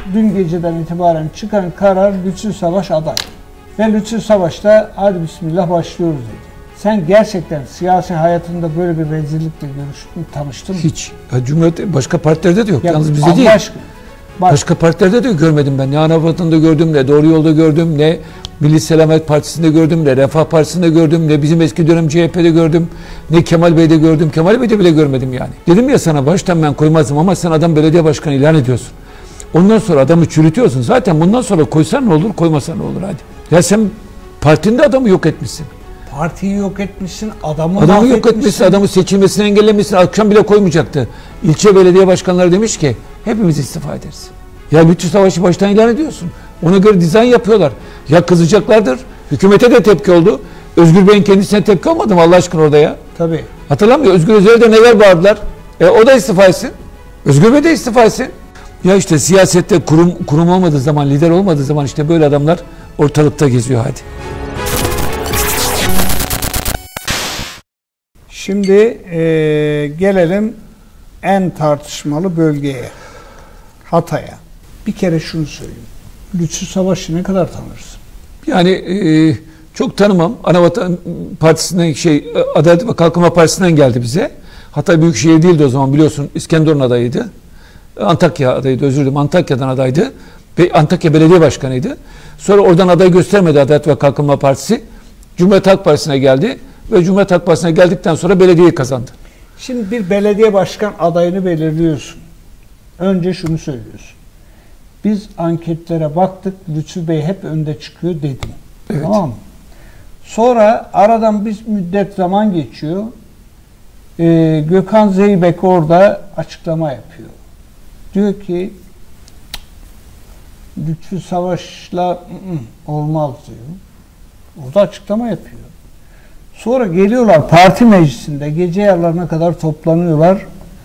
dün geceden itibaren çıkan karar Lütfü Savaş aday. Ve Lütfü Savaş da hadi bismillah başlıyoruz dedi. Sen gerçekten siyasi hayatında böyle bir rezillikle tanıştın mı? Hiç. Ya Cumhuriyet başka partilerde de yok. Ya, yalnız bizde değil. Başka partilerde de görmedim ben. Ne Anavatan'da gördüm, ne Doğru Yol'da gördüm, ne Milli Selamet Partisi'nde gördüm, ne Refah Partisi'nde gördüm, ne bizim eski dönem CHP'de gördüm, ne Kemal Bey'de gördüm. Kemal Bey'de bile görmedim yani. Dedim ya sana baştan ben koymazdım ama sen adam belediye başkanı ilan ediyorsun. Ondan sonra adamı çürütüyorsun. Zaten bundan sonra koysan ne olur, koymasan ne olur hadi. Ya sen partinde adamı yok etmişsin. Partiyi yok etmişsin, adamı yok etmişsin, adamı seçilmesini engellemişsin. Akşam bile koymayacaktı. İlçe belediye başkanları demiş ki hepimiz istifa ederiz. Ya Lütfü Savaş'ı baştan ilan ediyorsun. Ona göre dizayn yapıyorlar. Ya kızacaklardır. Hükümete de tepki oldu. Özgür Bey'in kendisine tepki olmadı mı Allah aşkına orada ya? Tabii. Hatırlamıyor. Özgür Özel'e de neler bağırdılar. O da istifa etsin. Özgür Bey de istifa etsin. Ya işte siyasette kurum olmadığı zaman, lider olmadığı zaman işte böyle adamlar ortalıkta geziyor hadi. Şimdi gelelim en tartışmalı bölgeye. Hatay'a. Bir kere şunu söyleyeyim. Lütfü Savaş'ı ne kadar tanırsın? Yani çok tanımam. Anavatan Partisi'nden Adalet ve Kalkınma Partisi'nden geldi bize. Hatay Büyükşehir değildi o zaman biliyorsun. İskenderun adayıydı. Antakya adayıydı, özür dilerim. Antakya'dan adaydı. Ve Antakya Belediye Başkanı'ydı. Sonra oradan aday göstermedi Adalet ve Kalkınma Partisi. Cumhuriyet Halk Partisi'ne geldi. Ve Cumhuriyet Halk Partisi'ne geldikten sonra belediyeyi kazandı. Şimdi bir belediye başkan adayını belirliyorsun. Önce şunu söylüyorsun. Biz anketlere baktık, Lütfü Bey hep önde çıkıyor dedim. Evet. Tamam mı? Sonra aradan bir müddet zaman geçiyor. Gökhan Zeybek orada açıklama yapıyor. Diyor ki Lütfü Savaş'la olmaz diyor. Orada açıklama yapıyor. Sonra geliyorlar parti meclisinde gece yarılarına kadar toplanıyorlar.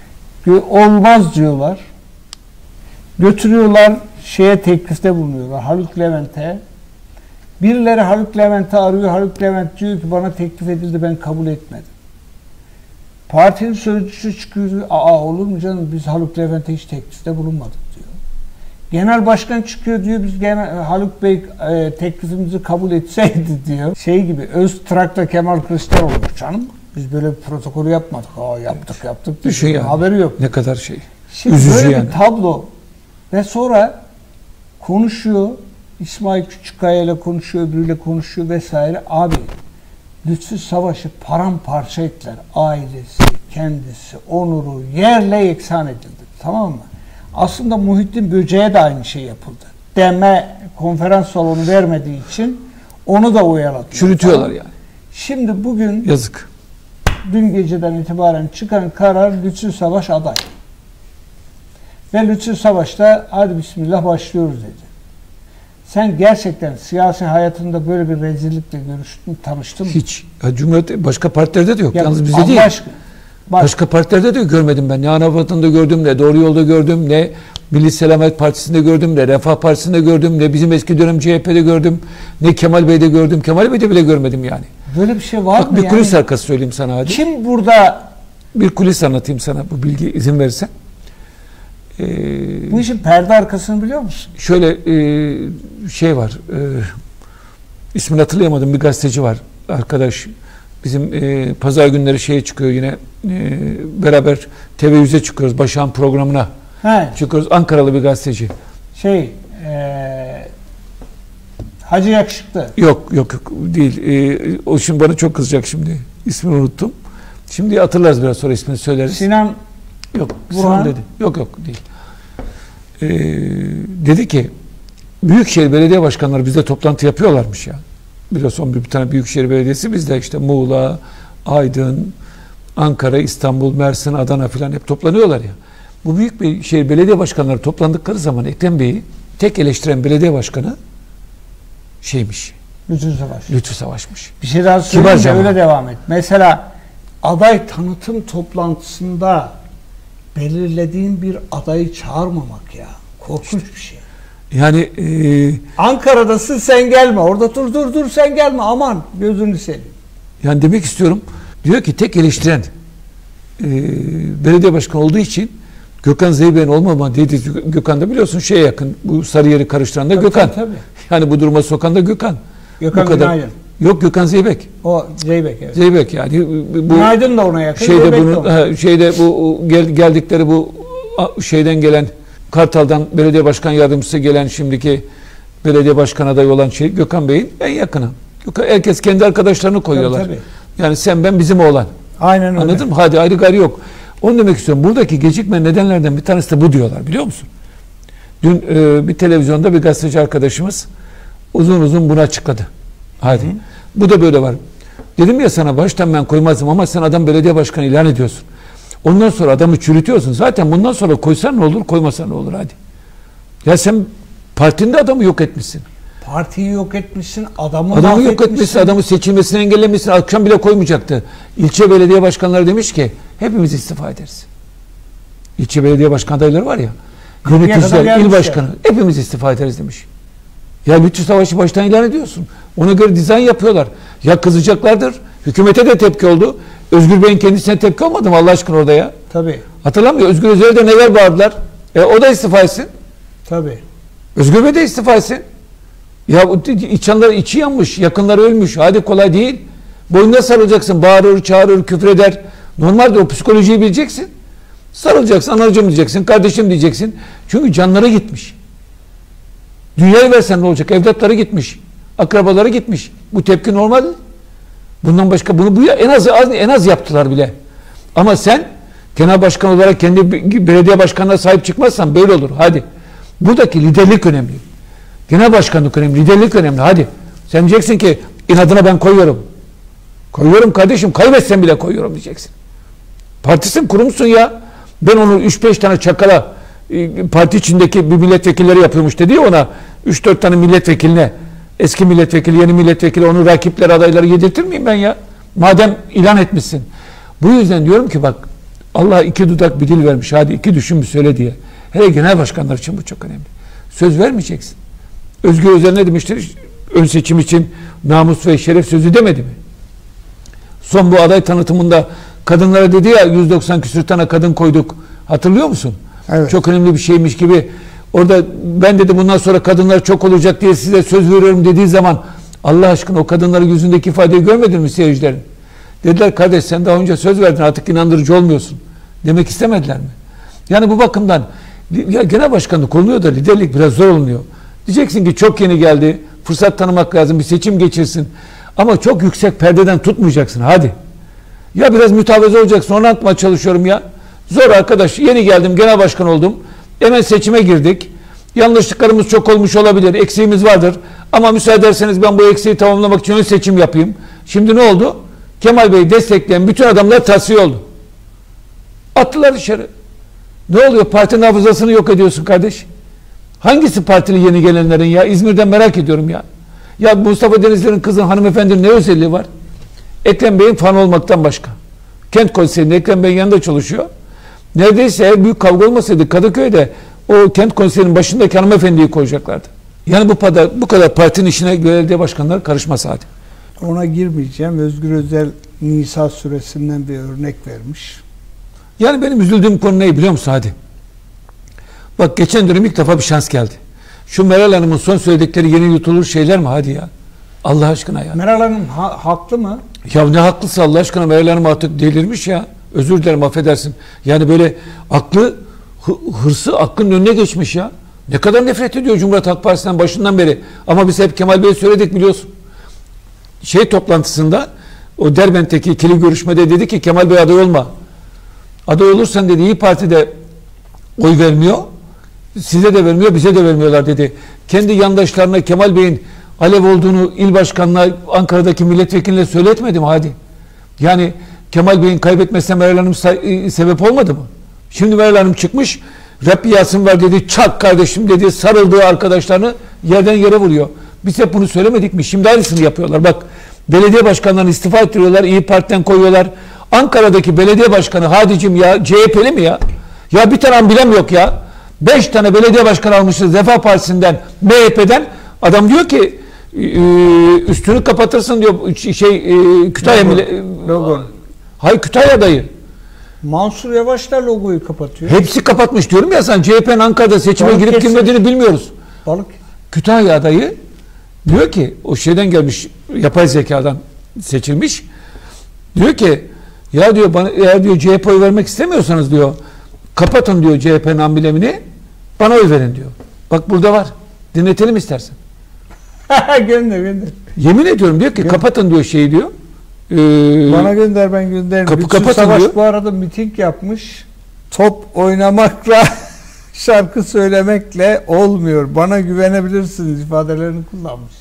Olmaz diyorlar. Götürüyorlar teklifte bulunuyorlar Haluk Levent'e. Birileri Haluk Levent'i arıyor. Haluk Levent diyor ki bana teklif edildi ben kabul etmedim. Partinin sözcüsü çıkıyor. Olur mu canım biz Haluk Levent'e hiç teklifte bulunmadık diyor. Genel başkan çıkıyor diyor biz Haluk Bey teklifimizi kabul etseydi diyor. Gibi Öztrak'ta Kemal Kılıçdaroğlu canım. Biz böyle bir protokolü yapmadık. Yaptık. Düşün yani. Haberi yok. Ne kadar şey. Şimdi üzücü böyle yani. bir tablo ve sonra konuşuyor. İsmail Küçükkaya ile konuşuyor, öbürüyle konuşuyor vesaire. Abi Lütfü Savaş'ı paramparça ettiler. Ailesi, kendisi, onuru yerle yeksan edildi. Tamam mı? Aslında Muhittin Böce'ye de aynı şey yapıldı. Konferans salonu vermediği için onu da oyaladılar. Çürütüyorlar tamam. yani. Şimdi bugün yazık. Dün geceden itibaren çıkan karar Lütfü Savaş aday. Ve Lütfü Savaş da hadi bismillah başlıyoruz dedi. Sen gerçekten siyasi hayatında böyle bir rezillikle tanıştın mı? Hiç. Ya Cumhuriyet başka partilerde de yok. Ya, yalnız bizde değil. Başka partilerde de görmedim ben. Ne Anavatan'da gördüm, ne Doğru Yol'da gördüm, ne Milli Selamet Partisi'nde gördüm, ne Refah Partisi'nde gördüm, ne bizim eski dönem CHP'de gördüm, ne Kemal Bey'de gördüm. Kemal Bey'de bile görmedim yani. Böyle bir şey var mı bir kulis arkası söyleyeyim sana hadi. Kim burada? Bir kulis anlatayım sana bu bilgi izin verirsen. Bu işin perde arkasını biliyor musun? Şöyle var. İsmini hatırlayamadım, bir gazeteci var arkadaş. Bizim pazar günleri çıkıyor yine beraber TV100'e çıkıyoruz Başak'ın programına. Çıkıyoruz, Ankaralı bir gazeteci. Hacı Yakışıklı. Yok değil. O şimdi bana çok kızacak şimdi. İsmini unuttum. Şimdi hatırlarız biraz sonra ismini söyleriz. Sinan. Yok. Sinan dedi. Yok değil. Dedi ki Büyükşehir Belediye Başkanları bizde toplantı yapıyorlarmış ya. Biliyorsun bir tane Büyükşehir Belediyesi bizde işte Muğla, Aydın, Ankara, İstanbul, Mersin, Adana filan hep toplanıyorlar ya. Bu büyük bir şehir belediye başkanları toplandıkları zaman Ekrem Bey'i tek eleştiren belediye başkanı Lütfü Savaş'mış. Bir şey daha söyleyeyim öyle devam et. Mesela aday tanıtım toplantısında belirlediğin bir adayı çağırmamak ya. Korkunç bir şey. Yani Ankara'dasın sen gelme. Orada dur sen gelme. Aman gözünü seveyim. Yani demek istiyorum. Diyor ki tek eleştiren belediye başkanı olduğu için Gökhan Zeybek'in olmama dediği Gökhan da biliyorsun şeye yakın. Bu Sarıyer'i karıştıran da Gökhan. Tabii. Yani bu duruma sokan da Gökhan. Gökhan bu kadar. Günaydın. Yok, Gökhan Zeybek. O Zeybek, evet. Zeybek yani. Bu Günaydın da ona yakın. Şeyde bu geldikleri bu şeyden gelen Kartal'dan belediye başkan yardımcısı gelen şimdiki belediye başkan adayı olan Gökhan Bey'in en yakını. Herkes kendi arkadaşlarını koyuyorlar. Tabii. Yani sen ben bizim oğlan. Aynen öyle. Anladın mı? Hadi ayrı gayrı yok. Onu demek istiyorum. Buradaki gecikme nedenlerden bir tanesi de bu diyorlar, biliyor musun? Dün bir televizyonda bir gazeteci arkadaşımız uzun uzun bunu açıkladı. Hadi. Hı. Bu da böyle var. Dedim ya sana baştan ben koymazdım ama sen adam belediye başkanı ilan ediyorsun. Ondan sonra adamı çürütüyorsun. Zaten bundan sonra koysan ne olur, koymasan ne olur, hadi. Ya sen partinde adamı yok etmişsin. Partiyi yok etmişsin, adamı yok etmişsin, adamı seçilmesini engellemişsin. Akşam bile koymayacaktı. İlçe belediye başkanları demiş ki hepimiz istifa ederiz. İlçe belediye başkan adayları var ya, yöneticiler, il başkanı, hepimiz istifa ederiz demiş. Ya Lütfü Savaş'ı baştan ilan ediyorsun. Ona göre dizayn yapıyorlar. Ya kızacaklardır. Hükümete de tepki oldu. Özgür Bey'in kendisine tepki olmadı mı Allah aşkına orada ya? Tabii. Hatırlamıyor. Özgür Özel'e de neler bağırdılar. O da istifa etsin. Tabii. Özgür Bey de istifa etsin. Ya insanlar içi yanmış, yakınları ölmüş. Hadi kolay değil. Boynuna sarılacaksın. Bağırır, çağırır, küfreder. Normalde o psikolojiyi bileceksin. Sarılacaksın, anacığım diyeceksin, kardeşim diyeceksin. Çünkü canları gitmiş. Dünyayı versen ne olacak? Evlatları gitmiş. Akrabaları gitmiş. Bu tepki normal. Bundan başka bunu en az yaptılar bile. Ama sen genel başkan olarak kendi belediye başkanına sahip çıkmazsan böyle olur. Hadi. Buradaki liderlik önemli. Genel başkanlık önemli, liderlik önemli. Hadi. Sen diyeceksin ki inadına ben koyuyorum. Koyuyorum kardeşim. Kaybetsen bile koyuyorum diyeceksin. Partisin, kurumsun ya. Ben onu 3-5 tane çakala parti içindeki bir milletvekilleri yapıyormuş dedi ya ona 3-4 tane milletvekiline, eski milletvekili, yeni milletvekili, onu rakipler, adayları yedirtir miyim ben ya? Madem ilan etmişsin. Bu yüzden diyorum ki bak, Allah iki dudak bir dil vermiş. Hadi iki düşün bir söyle diye. Hele genel başkanlar için bu çok önemli. Söz vermeyeceksin. Özgür Özel ne demiştir? Ön seçim için namus ve şeref sözü demedi mi? Son bu aday tanıtımında kadınlara dedi ya 190 küsür tane kadın koyduk. Hatırlıyor musun? Evet. Çok önemli bir şeymiş gibi. Orada ben dedi bundan sonra kadınlar çok olacak diye size söz veriyorum dediği zaman Allah aşkına o kadınların yüzündeki ifadeyi görmedin mi seyircilerin? Dediler kardeş sen daha önce söz verdin artık inandırıcı olmuyorsun. Demek istemediler mi? Yani bu bakımdan ya genel başkanlık oluyor da liderlik biraz zor olunuyor. Diyeceksin ki çok yeni geldi. Fırsat tanımak lazım. Bir seçim geçirsin. Ama çok yüksek perdeden tutmayacaksın. Hadi. Ya biraz mütevazı olacaksın. Onu anlatmaya çalışıyorum ya. Zor arkadaş. Yeni geldim. Genel başkan oldum. Hemen seçime girdik. Yanlışlıklarımız çok olmuş olabilir. Eksiğimiz vardır. Ama müsaade ederseniz ben bu eksiği tamamlamak için ön seçim yapayım. Şimdi ne oldu? Kemal Bey'i destekleyen bütün adamlar tasfiye oldu. Attılar dışarı. Ne oluyor? Partinin hafızasını yok ediyorsun kardeş. Hangisi partili yeni gelenlerin ya? İzmir'den merak ediyorum ya. Ya Mustafa Denizler'in kızın hanımefendinin ne özelliği var? Ekrem Bey'in fan olmaktan başka. Kent konseyinde Ekrem Bey'in yanında çalışıyor. Neredeyse eğer büyük kavga olmasaydı Kadıköy'de o kent konseyinin başındaki hanımefendiyi koyacaklardı. Yani bu kadar partinin işine belediye başkanları karışmaz hadi. Ona girmeyeceğim. Özgür Özel Nisa suresinden bir örnek vermiş. Yani benim üzüldüğüm konu ne biliyor musun hadi? Bak geçen dönem ilk defa bir şans geldi. Şu Meral Hanım'ın son söyledikleri yeni yutulur şeyler mi hadi ya? Allah aşkına ya. Meral Hanım haklı mı? Ya ne haklısı Allah aşkına, Meral Hanım artık delirmiş ya. Özür dilerim affedersin. Yani böyle aklı, hırsı aklının önüne geçmiş ya. Ne kadar nefret ediyor Cumhuriyet Halk Partisi'nden başından beri. Ama biz hep Kemal Bey'e söyledik biliyorsun. Toplantısında o Derbent'teki ikili görüşmede dedi ki Kemal Bey aday olma. Aday olursan dedi İYİ Parti'de oy vermiyor. Size de vermiyor, bize de vermiyorlar dedi. Kendi yandaşlarına Kemal Bey'in Alev olduğunu il başkanına Ankara'daki milletvekiline söyletmedi mi hadi? Yani Kemal Bey'in kaybetmesine Meral Hanım sebep olmadı mı? Şimdi Meral Hanım çıkmış, Rabbi Yasin var dedi, çak kardeşim dedi, sarıldığı arkadaşlarını yerden yere vuruyor. Biz hep bunu söylemedik mi? Şimdi aynısını yapıyorlar. Bak belediye başkanlarını istifa ettiriyorlar, İYİ Parti'den koyuyorlar. Ankara'daki belediye başkanı Hadicim ya, CHP'li mi ya? Ya bir tane amblem yok ya. 5 tane belediye başkanı almışız Refah Partisi'nden, MHP'den. Adam diyor ki üstünü kapatırsın diyor Kütahya Hayır Kütahya adayı. Mansur Yavaş da logoyu kapatıyor. Hepsi kapatmış diyorum ya, sen CHP'nin Ankara'da seçime girip girmediğini bilmiyoruz. Balık. Kütahya adayı diyor ki, o şeyden gelmiş, yapay zekadan seçilmiş. Diyor ki ya diyor, bana eğer diyor CHP oy vermek istemiyorsanız diyor, kapatın diyor CHP'nin amblemini, bana oy verin diyor. Bak burada var. Dinletelim istersen. Gönder. Yemin ediyorum diyor ki kapatın diyor şeyi diyor. Bana gönder, ben gönderirim. Kapı Lütfü kapatın Savaş diyor. bu arada miting yapmış. Top oynamakla şarkı söylemekle olmuyor. Bana güvenebilirsiniz ifadelerini kullanmış.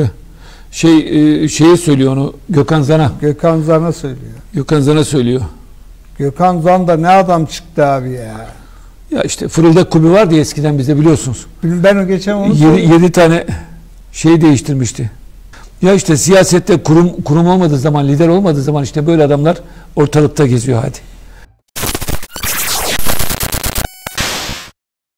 Şeye söylüyor onu, Gökhan Zan'a. Gökhan Zan'a söylüyor. Gökhan Zan'a söylüyor. Gökhan Zan da ne adam çıktı abi ya. Ya işte Fırıldak Kulübü var diye eskiden, bizde biliyorsunuz. Ben o geçen onu 7 tane şey değiştirmişti. Ya işte siyasette kurum olmadığı zaman, lider olmadığı zaman işte böyle adamlar ortalıkta geziyor hadi.